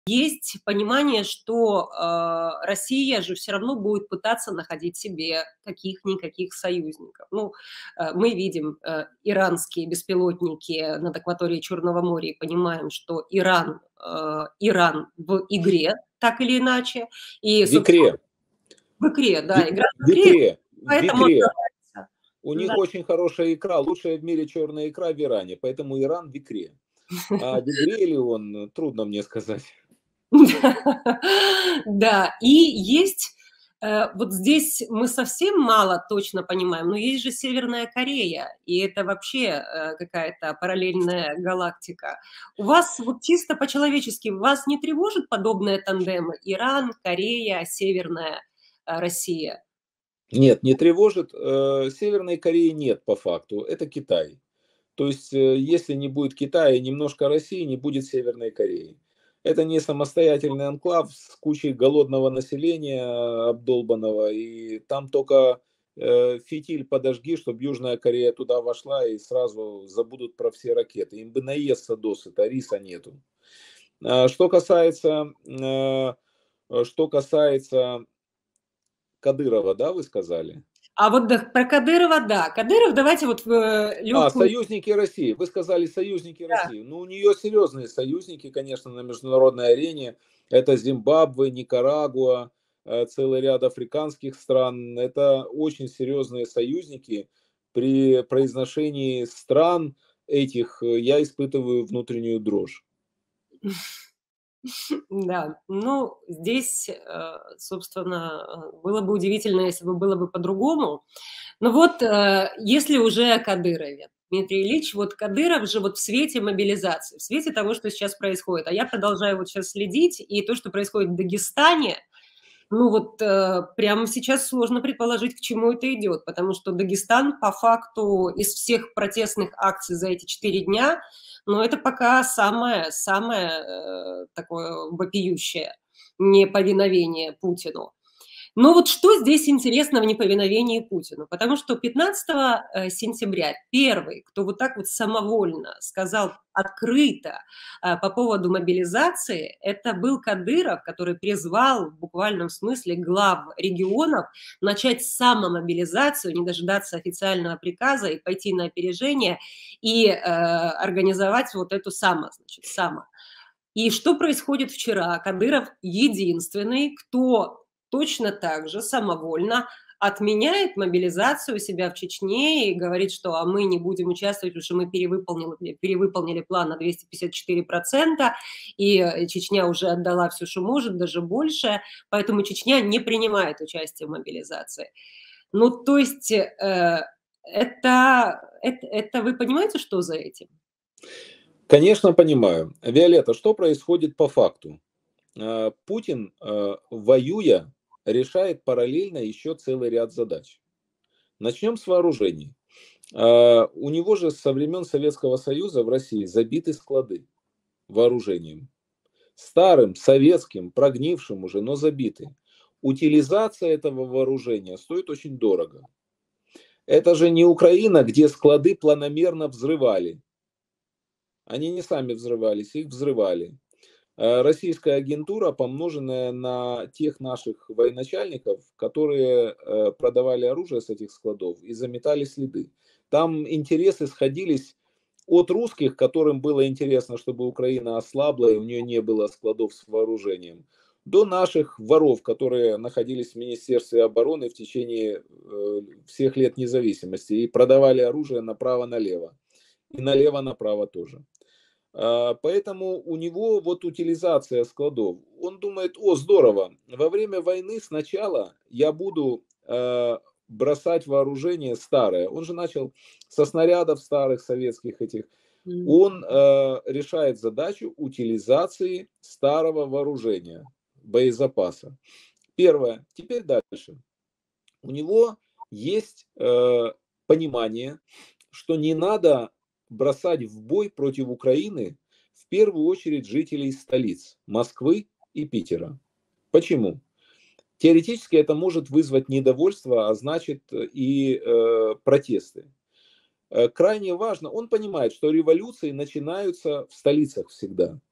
есть понимание, что Россия же все равно будет пытаться находить себе каких-никаких союзников. Ну, мы видим иранские беспилотники над акваторией Черного моря и понимаем, что Иран в игре, так или иначе. И, В икре. В икре, да, игра в В икре. икре. Поэтому В икре. У них очень хорошая икра, лучшая в мире черная икра в Иране, поэтому Иран в икре. А в игре ли он, трудно мне сказать. Да, и есть, вот здесь мы совсем мало точно понимаем, но есть же Северная Корея, и это вообще какая-то параллельная галактика. У вас вот чисто по-человечески, вас не тревожит подобные тандемы? Иран, Корея, Северная Россия? Нет, не тревожит. Северной Кореи нет по факту, это Китай. То есть, если не будет Китая и немножко России, не будет Северной Кореи. Это не самостоятельный анклав с кучей голодного населения обдолбанного, и там только фитиль подожги, чтобы Южная Корея туда вошла и сразу забудут про все ракеты. Им бы наесться досыта, риса нету. Что касается Кадырова, да, вы сказали? А вот про Кадырова, да. Кадыров, давайте вот легкую... Союзники России. Вы сказали союзники Да. России. Ну, у нее серьезные союзники, конечно, на международной арене. Это Зимбабве, Никарагуа, целый ряд африканских стран. Это очень серьезные союзники. При произношении стран этих я испытываю внутреннюю дрожь. Да, ну, здесь, собственно, было бы удивительно, если бы было бы по-другому. Но вот если уже о Кадырове, Дмитрий Ильич, вот Кадыров же вот в свете мобилизации, в свете того, что сейчас происходит, а я продолжаю вот сейчас следить, и то, что происходит в Дагестане, ну вот прямо сейчас сложно предположить, к чему это идет, потому что Дагестан по факту из всех протестных акций за эти 4 дня, но это пока самое такое вопиющее неповиновение Путину. Но вот что здесь интересно в неповиновении Путину? Потому что 15 сентября первый, кто вот так вот самовольно сказал открыто по поводу мобилизации, это был Кадыров, который призвал в буквальном смысле глав регионов начать самомобилизацию, не дожидаться официального приказа и пойти на опережение и организовать вот эту само. И что происходит вчера? Кадыров единственный, кто точно так же самовольно отменяет мобилизацию себя в Чечне и говорит, что а мы не будем участвовать, потому что мы перевыполнили план на 254%, и Чечня уже отдала все, что может, даже больше, поэтому Чечня не принимает участие в мобилизации. Ну, то есть это вы понимаете, что за этим? Конечно, понимаю. Виолетта, что происходит по факту? Путин, воюя, решает параллельно еще целый ряд задач. Начнем с вооружений. У него же со времен Советского Союза в России забиты склады вооружением. Старым, советским, прогнившим уже, но забиты. Утилизация этого вооружения стоит очень дорого. Это же не Украина, где склады планомерно взрывали. Они не сами взрывались, их взрывали. Российская агентура, помноженная на тех наших военачальников, которые продавали оружие с этих складов и заметали следы. Там интересы сходились от русских, которым было интересно, чтобы Украина ослабла и у нее не было складов с вооружением, до наших воров, которые находились в Министерстве обороны в течение всех лет независимости и продавали оружие направо-налево. И налево-направо тоже. Поэтому у него вот утилизация складов. Он думает, здорово, во время войны сначала я буду бросать вооружение старое. Он же начал со снарядов старых советских этих. Он решает задачу утилизации старого вооружения, боезапаса. Первое. Теперь дальше. У него есть понимание, что не надо бросать в бой против Украины в первую очередь жителей столиц Москвы и Питера. Почему? Теоретически это может вызвать недовольство, а значит и протесты. Крайне важно, он понимает, что революции начинаются в столицах всегда.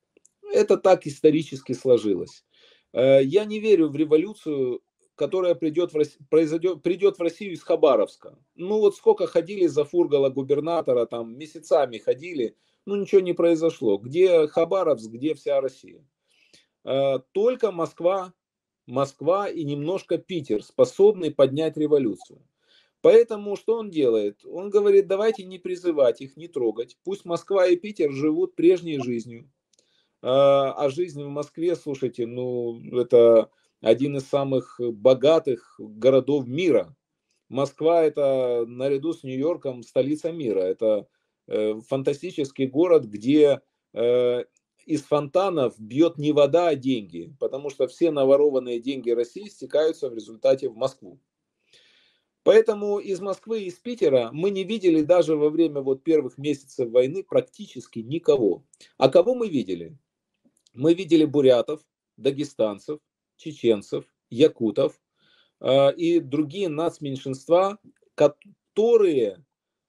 Это так исторически сложилось. Я не верю в революцию, которая придет в Россию из Хабаровска. Ну вот сколько ходили за Фургала губернатора, там месяцами ходили, ну ничего не произошло. Где Хабаровск, где вся Россия? Только Москва и немножко Питер способны поднять революцию. Поэтому что он делает? Он говорит, давайте не призывать их, не трогать. Пусть Москва и Питер живут прежней жизнью. А жизнь в Москве, слушайте, ну, это один из самых богатых городов мира. Москва это наряду с Нью-Йорком столица мира. Это фантастический город, где из фонтанов бьет не вода, а деньги, потому что все наворованные деньги России стекаются в результате в Москву. Поэтому из Москвы и из Питера мы не видели даже во время вот первых месяцев войны практически никого. А кого мы видели? Мы видели бурятов, дагестанцев, чеченцев, якутов и другие нацменьшинства, которые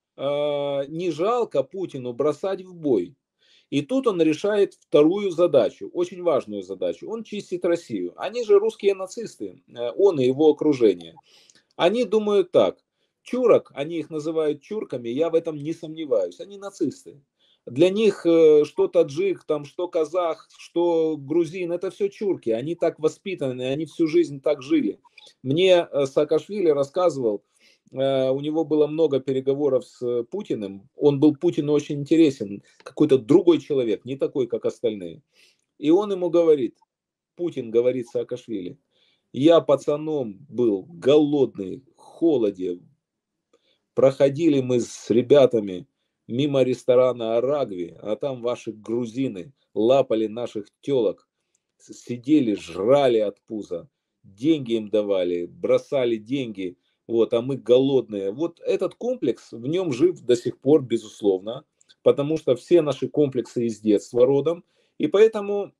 не жалко Путину бросать в бой. И тут он решает вторую задачу, очень важную задачу. Он чистит Россию. Они же русские нацисты, он и его окружение. Они думают так, чурок, они их называют чурками, я в этом не сомневаюсь, они нацисты. Для них что таджик, там, что казах, что грузин, это все чурки, они так воспитаны, они всю жизнь так жили. Мне Саакашвили рассказывал, у него было много переговоров с Путиным, он был Путину очень интересен, какой-то другой человек, не такой, как остальные. И он ему говорит, Путин говорит Саакашвили, я пацаном был, голодный, в холоде. Проходили мы с ребятами мимо ресторана Арагви, а там ваши грузины лапали наших телок, сидели, жрали от пуза, деньги им давали, бросали деньги, вот, а мы голодные. Вот этот комплекс в нем жив до сих пор, безусловно, потому что все наши комплексы из детства родом, и поэтому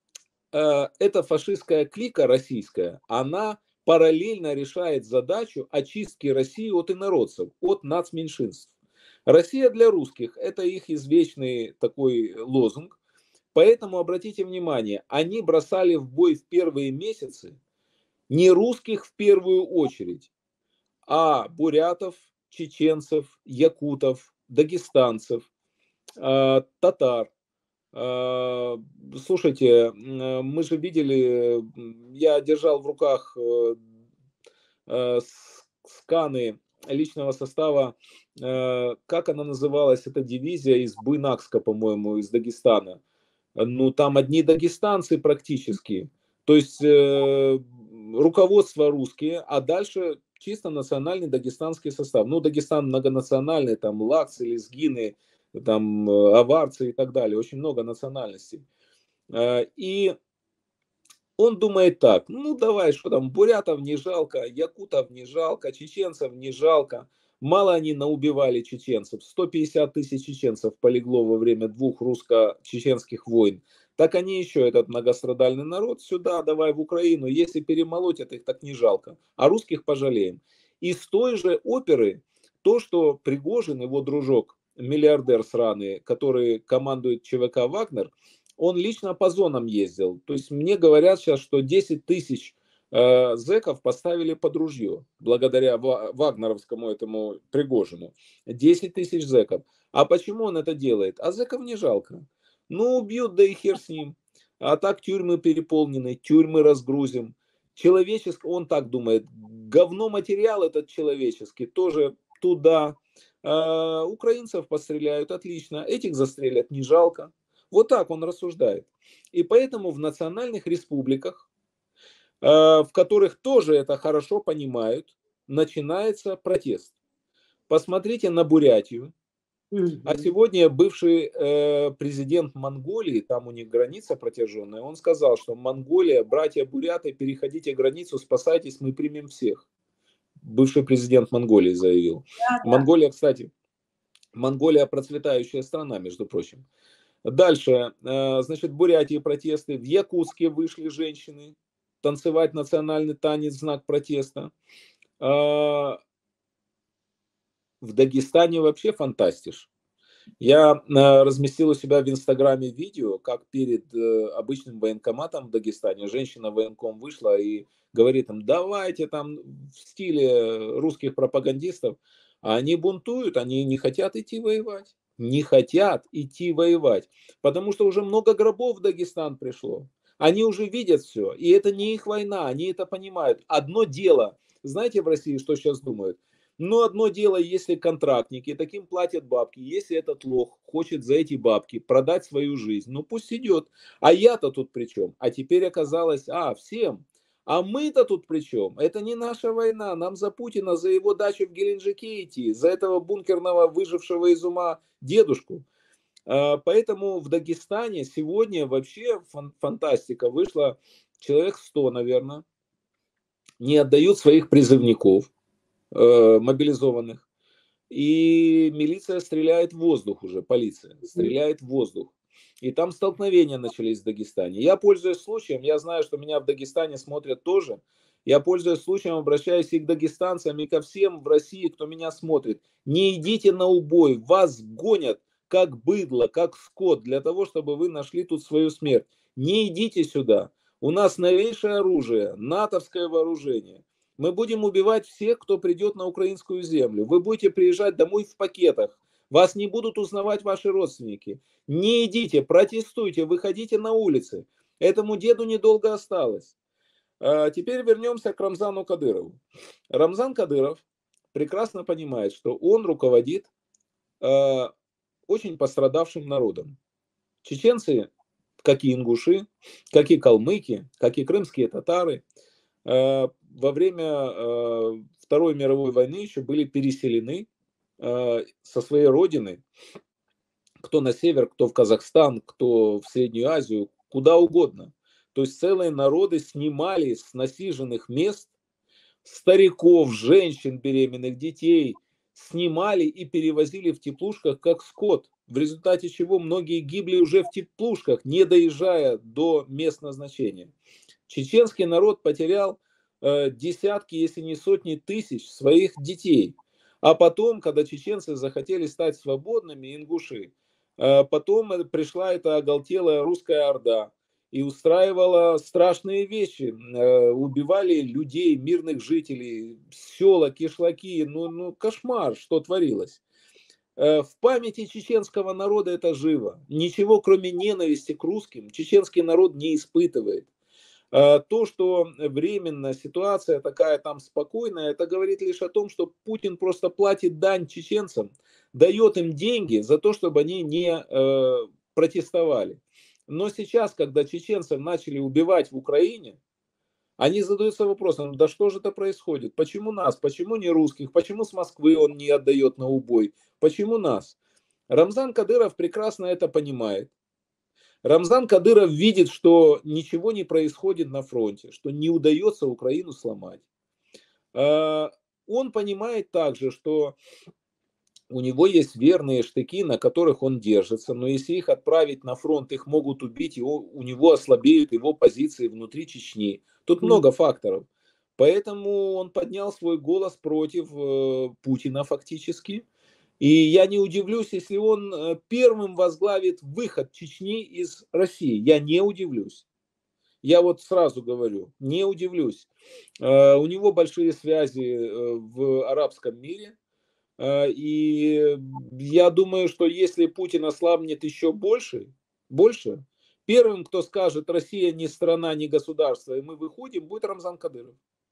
эта фашистская клика российская, она параллельно решает задачу очистки России от инородцев, от нацменьшинств. Россия для русских – это их извечный такой лозунг. Поэтому обратите внимание, они бросали в бой в первые месяцы не русских в первую очередь, а бурятов, чеченцев, якутов, дагестанцев, татар. Слушайте, мы же видели, я держал в руках сканы личного состава, как она называлась, эта дивизия из Буйнакска, по-моему, из Дагестана. Ну, там одни дагестанцы практически. То есть руководство русские, а дальше чисто национальный дагестанский состав. Ну, Дагестан многонациональный, там лакцы, лезгины, там аварцы и так далее. Очень много национальностей. И он думает так, ну давай, что там, бурятов не жалко, якутов не жалко, чеченцев не жалко. Мало они наубивали чеченцев, 150 тысяч чеченцев полегло во время двух русско-чеченских войн. Так они еще, этот многострадальный народ, сюда, давай в Украину, если перемолоть это их так не жалко, а русских пожалеем. Из той же оперы, то, что Пригожин, его дружок, миллиардер сраный, который командует ЧВК «Вагнер», он лично по зонам ездил. То есть мне говорят сейчас, что 10 тысяч зэков поставили под ружье, благодаря вагнеровскому этому Пригожину. 10 тысяч зэков. А почему он это делает? А зэков не жалко. Ну, убьют, да и хер с ним. А так тюрьмы переполнены, тюрьмы разгрузим. Человеческий, он так думает, говно материал этот человеческий, тоже туда. Украинцев постреляют, отлично. Этих застрелят, не жалко. Вот так он рассуждает. И поэтому в национальных республиках, в которых тоже это хорошо понимают, начинается протест. Посмотрите на Бурятию. А сегодня бывший президент Монголии, там у них граница протяженная, он сказал, что Монголия, братья буряты, переходите границу, спасайтесь, мы примем всех. Бывший президент Монголии заявил. Монголия, кстати, Монголия процветающая страна, между прочим. Дальше, значит, в Бурятии протесты, в Якутске вышли женщины танцевать национальный танец в знак протеста. В Дагестане вообще фантастиш. Я разместил у себя в Инстаграме видео, как перед обычным военкоматом в Дагестане женщина военком вышла и говорит им: давайте там в стиле русских пропагандистов. А они бунтуют, они не хотят идти воевать. Не хотят идти воевать, потому что уже много гробов в Дагестан пришло. Они уже видят все, и это не их война, они это понимают. Одно дело, знаете, в России что сейчас думают? Но одно дело, если контрактники, таким платят бабки, если этот лох хочет за эти бабки продать свою жизнь, ну пусть идет. А я-то тут при чем? А теперь оказалось, всем. А мы-то тут при чем? Это не наша война. Нам за Путина, за его дачу в Геленджике идти, за этого бункерного, выжившего из ума дедушку. Поэтому в Дагестане сегодня вообще фантастика. Вышло человек 100, наверное, не отдают своих призывников мобилизованных. И милиция стреляет в воздух уже, полиция стреляет в воздух. И там столкновения начались в Дагестане. Я пользуюсь случаем, я знаю, что меня в Дагестане смотрят тоже. Я пользуюсь случаем, обращаюсь и к дагестанцам, и ко всем в России, кто меня смотрит. Не идите на убой, вас гонят как быдло, как скот, для того, чтобы вы нашли тут свою смерть. Не идите сюда. У нас новейшее оружие, натовское вооружение. Мы будем убивать всех, кто придет на украинскую землю. Вы будете приезжать домой в пакетах. Вас не будут узнавать ваши родственники. Не идите, протестуйте, выходите на улицы. Этому деду недолго осталось. Теперь вернемся к Рамзану Кадырову. Рамзан Кадыров прекрасно понимает, что он руководит очень пострадавшим народом. Чеченцы, как и ингуши, как и калмыки, как и крымские татары, во время Второй мировой войны еще были переселены со своей родины, кто на север, кто в Казахстан, кто в Среднюю Азию, куда угодно. То есть целые народы снимали с насиженных мест стариков, женщин беременных, детей, снимали и перевозили в теплушках как скот, в результате чего многие гибли уже в теплушках, не доезжая до мест назначения. Чеченский народ потерял десятки, если не сотни тысяч своих детей. А потом, когда чеченцы захотели стать свободными, ингуши, потом пришла эта оголтелая русская орда и устраивала страшные вещи. Убивали людей, мирных жителей, села, кишлаки. Ну, кошмар, что творилось. В памяти чеченского народа это живо. Ничего, кроме ненависти к русским, чеченский народ не испытывает. То, что временно ситуация такая там спокойная, это говорит лишь о том, что Путин просто платит дань чеченцам, дает им деньги за то, чтобы они не протестовали. Но сейчас, когда чеченцев начали убивать в Украине, они задаются вопросом: да что же это происходит? Почему нас? Почему не русских? Почему с Москвы он не отдает на убой? Почему нас? Рамзан Кадыров прекрасно это понимает. Рамзан Кадыров видит, что ничего не происходит на фронте, что не удается Украину сломать. Он понимает также, что у него есть верные штыки, на которых он держится, но если их отправить на фронт, их могут убить, у него ослабеют его позиции внутри Чечни. Тут много факторов. Поэтому он поднял свой голос против Путина фактически. И я не удивлюсь, если он первым возглавит выход Чечни из России. Я не удивлюсь. Я вот сразу говорю, не удивлюсь. У него большие связи в арабском мире. И я думаю, что если Путин ослабнет еще больше, первым, кто скажет: Россия не страна, не государство, и мы выходим, будет Рамзан Кадыров.